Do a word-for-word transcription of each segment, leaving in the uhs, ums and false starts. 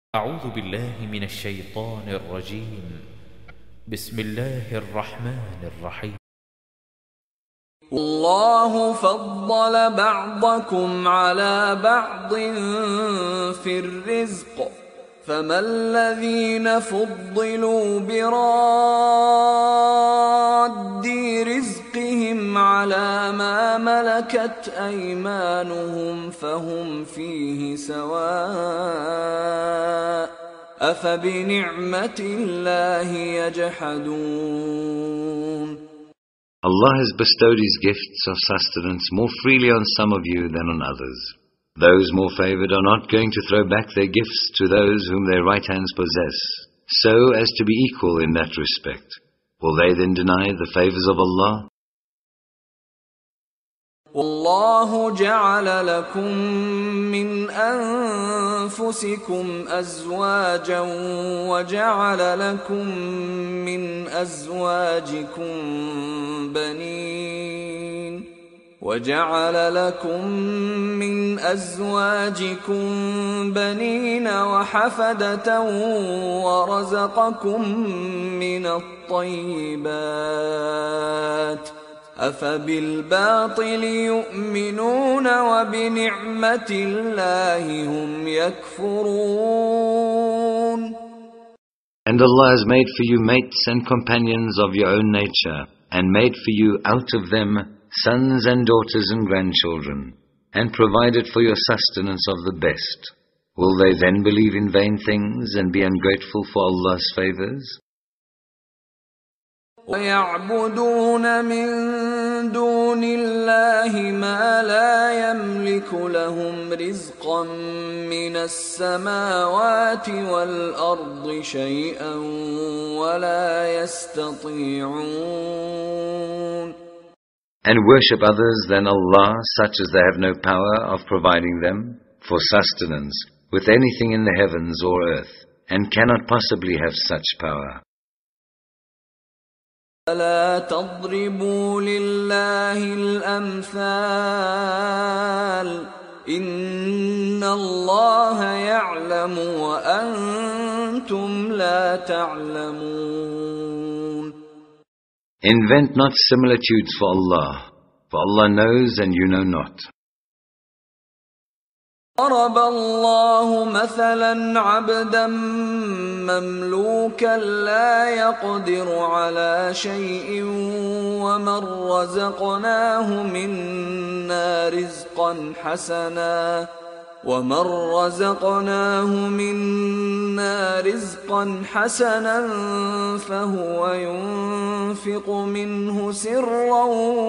أعوذ بالله من الشيطان الرجيم. بسم الله الرحمن الرحيم. الله فضل بعضكم على بعض في الرزق فما الذين فضلوا براد رزقهم على ما ملكت أيمانهم فهم فيه سواء أفبنعمة الله يجحدون. Allah has bestowed His gifts of sustenance more freely on some of you than on others. Those more favored are not going to throw back their gifts to those whom their right hands possess, so as to be equal in that respect. Will they then deny the favors of Allah? والله جعل لكم من أنفسكم أزواجا وجعل لكم من أزواجكم بنين وجعل لكم من أزواجكم بنين وحفدة ورزقكم من الطيبات أفبالباطل يؤمنون وبنعمة الله هم يكفرون. And Allah has made for you mates and companions of your own nature, and made for you out of them sons and daughters and grandchildren, and provided for your sustenance of the best. Will they then believe in vain things and be ungrateful for Allah's favors? وَيَعْبُدُونَ مِن دُونِ اللَّهِ مَا لَا يَمْلِكُ لَهُمْ رِزْقًا مِنَ السَّمَاوَاتِ وَالْأَرْضِ شَيْئًا وَلَا يَسْتَطِيعُونَ. And worship others than Allah, such as they have no power of providing them for sustenance with anything in the heavens or earth, and cannot possibly have such power. فلا تضربوا لله الأمثال إن الله يعلم وأنتم لا تعلمون. Invent not similitudes for Allah, for Allah knows and you know not. ضرب الله مثلا عبدا مملوكا لا يقدر على شيء ومن رزقناه منا رزقا حسنا ومن رزقناه منا رزقا حسنا فهو ينفق منه سرا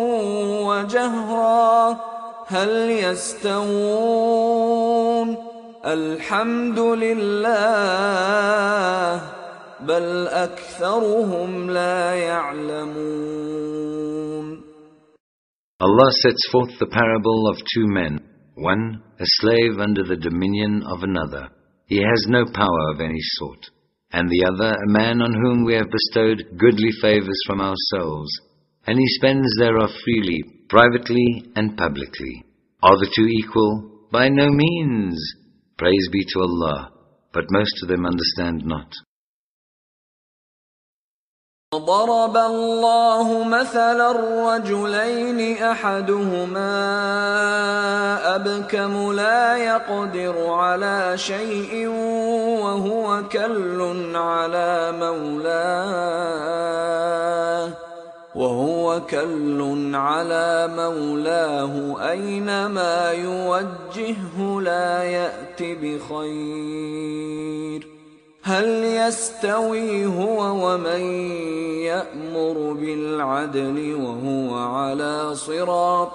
وجهرا هل يستوون الحمد لله بل أكثرهم لا يعلمون. Allah sets forth the parable of two men, one a slave under the dominion of another. He has no power of any sort. And the other a man on whom we have bestowed goodly favors from ourselves, and he spends thereof freely, privately and publicly. Are the two equal? By no means. Praise be to Allah, but most of them understand not. ضرب الله مثلا رجلين أحدهما أبكم لا يقدر على شيء وهو كل على مولاه وهو كل على مولاه أينما يوجهه لا يأت بخير هل يستوي هو ومن يأمر بالعدل وهو على صراط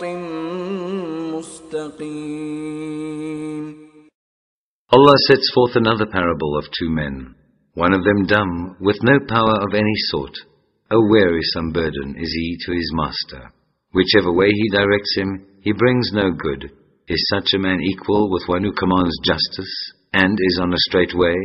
مستقيم. Allah sets forth another parable of two men, one of them dumb, with no power of any sort. A wearisome burden is he to his master. Whichever way he directs him, he brings no good. Is such a man equal with one who commands justice and is on a straight way?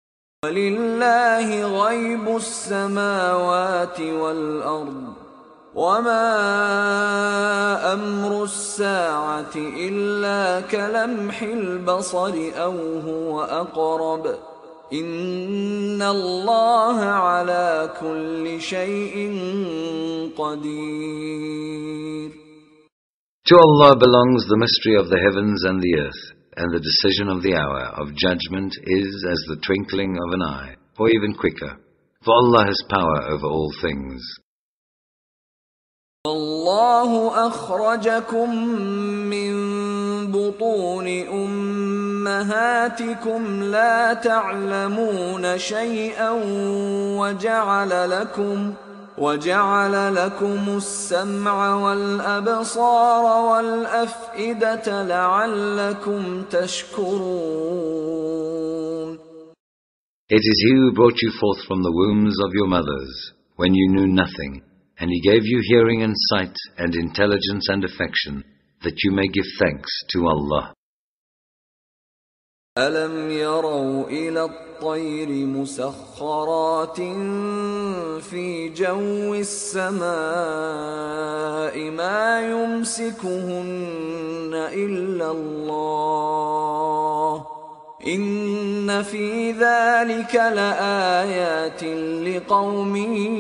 وَلِلَّهِ غَيْبُ السَّمَاوَاتِ وَالْأَرْضِ وما أمر الساعة إلا كلمح البصر أو هو أقرب إن الله على كل شيء قدير. To Allah belongs the mystery of the heavens and the earth, and the decision of the hour of judgment is as the twinkling of an eye, or even quicker, for Allah has power over all things. والله أخرجكم من بطون أمهاتكم لا تعلمون شيئا وجعل لكم وجعل لكم السمع والأبصار والأفئدة لعلكم تشكرون. It is He who brought you forth from the wombs of your mothers, when you knew nothing, and He gave you hearing and sight and intelligence and affection, that you may give thanks to Allah. أَلَمْ يَرَوْا إِلَى الطَّيْرِ مُسَخَّرَاتٍ فِي جَوِّ السَّمَاءِ مَا يُمْسِكُهُنَّ إِلَّا اللَّهُ إِنَّ فِي ذَلِكَ لَآيَاتٍ لِقَوْمٍ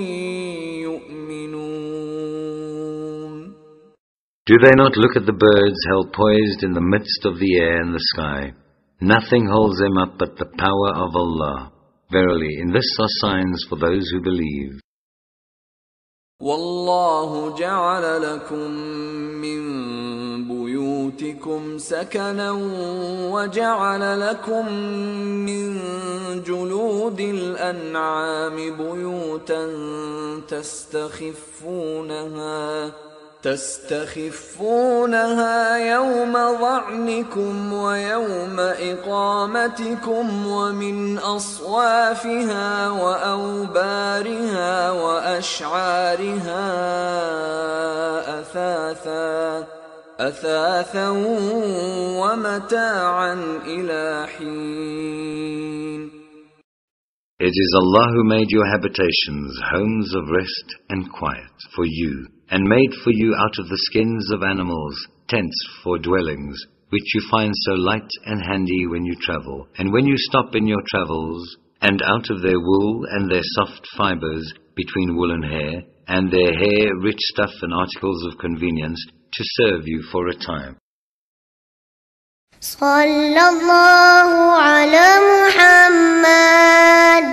يُؤْمِنُونَ. Do they not look at the birds held poised in the midst of the air and the sky? Nothing holds them up but the power of Allah. Verily, in this are signs for those who believe. وَاللَّهُ جَعَلَ لَكُم مِّن بُيُوتِكُمْ سَكَنًا وَجَعَلَ لَكُم مِّن جُلُودِ الْأَنْعَامِ بُيُوتًا تَسْتَخِفُّونَهَا تستخفونها يوم ظعنكم ويوم إقامتكم ومن أصوافها وأوبارها وأشعارها أثاثا أثاثا ومتاعا إلى حين. It is Allah who made your habitations homes of rest and quiet for you, and made for you out of the skins of animals tents for dwellings, which you find so light and handy when you travel, and when you stop in your travels, and out of their wool and their soft fibers between wool and hair, and their hair rich stuff and articles of convenience to serve you for a time. Sallallahu ala Muhammad,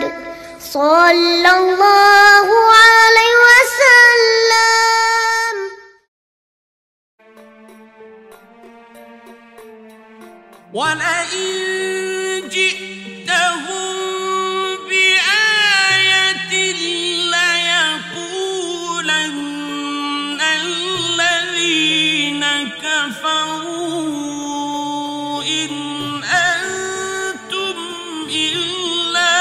sallallahu alayhi wa sallam. وَلَئِن جِئْتَهُم بِآيَةٍ لَّيَقُولَنَّ الَّذِينَ كَفَرُوا إِنْ أَنتُمْ إِلَّا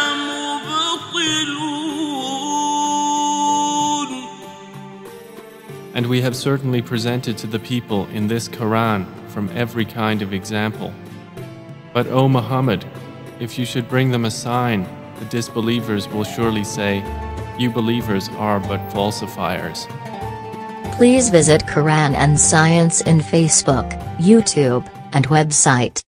مُبْطِلُونَ. And we have certainly presented to the people in this Quran from every kind of example. But O Muhammad, if you should bring them a sign, the disbelievers will surely say, you believers are but falsifiers. Please visit Quran and Science in Facebook, YouTube, and website.